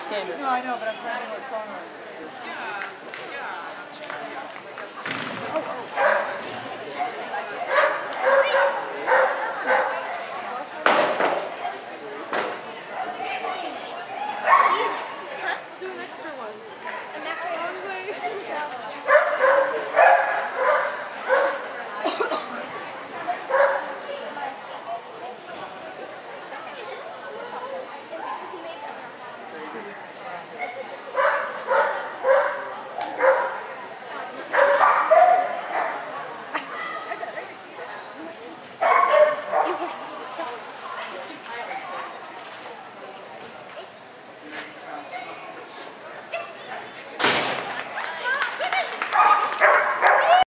standard. No, I know, but I'm trying to do a song.